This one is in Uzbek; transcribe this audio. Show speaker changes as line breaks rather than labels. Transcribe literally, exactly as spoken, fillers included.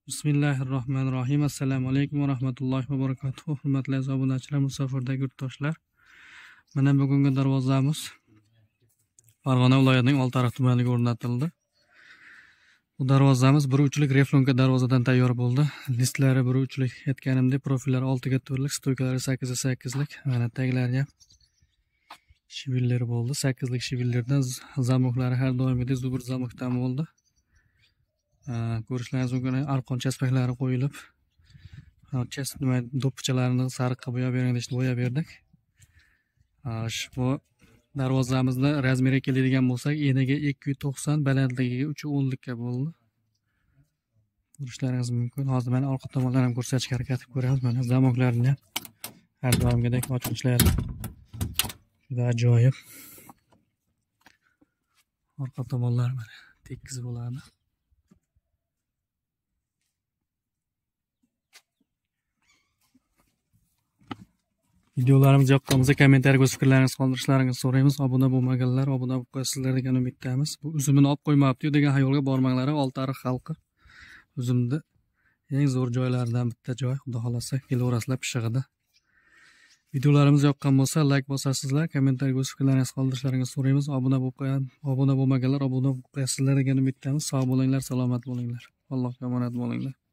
Bismillahirrohmanirrohim. Assalomu alaykum va rahmatullohi va barakatuh. Hurmatli aziz obunachilar, musafirdagi yurtdoshlar. Mana bugungi darvozamiz Farg'ona viloyatining Oltiariq tumaniga o'rnatildi. Bu darvozamiz bir uchlik reflonka darvozadan tayyor bo'ldi. Listlari bir uchlik aytganimdek, profillari olti ga to'rtlik, stoykalari sakkiz ga sakkizlik. Mana taglari ham shivillari bo'ldi. sakkizlik shivillardan zamoklari har doimgidek zubur zamokdan bo'ldi. Ko'rishlaringiz mumkin, arqon chaspaklari qo'yilib, nima do'ppichalarini sariqqa bo'yab berganidek bo'yab berdik. Bu darvozamizda razmeri keladigan bo'lsak, eniga ikki yuz to'qson, balandligiga uch yuz o'nlikka bo'ldi. Ko'rishlaringiz mumkin. Hozir mana orqa tomondan ham ko'rsatishga harakat qilib ko'ramiz. Mana zamoklarni har doimgidek ochilishlari juda ajoyib. Orqa tomonlar mana tekis bo'ladi. Videolarimiz yoqqanimizda kommentariy o'z fikrlaringizni qoldirishlaringizni so'raymiz. Obuna bo'lmaganlar obuna bo'lib qo'yasizlar degan umiddamiz. Bu uzumini olib qo'ymayapti degan xayolga bormanglar. Oltiariq xalqi uzumni eng zo'r joylaridan bitta joy. Xudo xolasa kelaverasizlar pishig'ida. Videolarimiz yoqqan bo'lsa, like bosasizlar, kommentariy o'z fikrlaringizni qoldirishlaringizni so'raymiz. Obuna bo'lib qo'ygan, obuna bo'lmaganlar obuna bo'lib qo'yasizlar degan umiddamiz. Sog' bo'linglar, salomat bo'linglar. Allohga omonat bo'linglar.